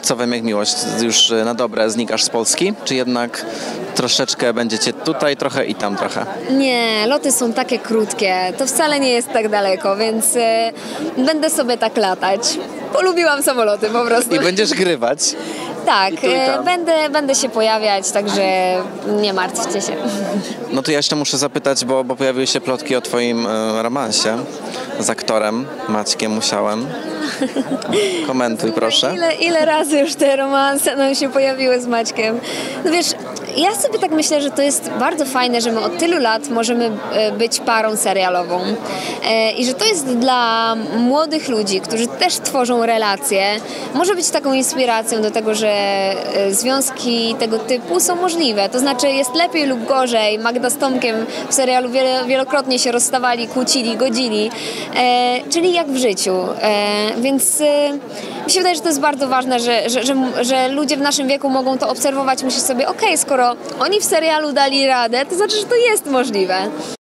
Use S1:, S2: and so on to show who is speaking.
S1: Co Wam jak miłość? Już na dobre znikasz z Polski? Czy jednak troszeczkę będziecie tutaj trochę i tam trochę?
S2: Nie, loty są takie krótkie, to wcale nie jest tak daleko, więc będę sobie tak latać. Polubiłam samoloty po prostu.
S1: I będziesz grywać?
S2: Tak,
S1: I tu, i tam.
S2: będę się pojawiać, także nie martwcie się.
S1: No to ja jeszcze muszę zapytać, bo pojawiły się plotki o Twoim romansie z aktorem Maćkiem Musiałem. Komentuj proszę.
S2: Ile razy już te romanse nam się pojawiły z Maćkiem. No wiesz, ja sobie tak myślę, że to jest bardzo fajne, że my od tylu lat możemy być parą serialową. I że to jest dla młodych ludzi, którzy też tworzą relacje, może być taką inspiracją do tego, że związki tego typu są możliwe. To znaczy jest lepiej lub gorzej. Magda z Tomkiem w serialu wielokrotnie się rozstawali, kłócili, godzili. Czyli jak w życiu. Więc mi się wydaje, że to jest bardzo ważne, że ludzie w naszym wieku mogą to obserwować. Myślę sobie, okej, skoro oni w serialu dali radę, to znaczy, że to jest możliwe.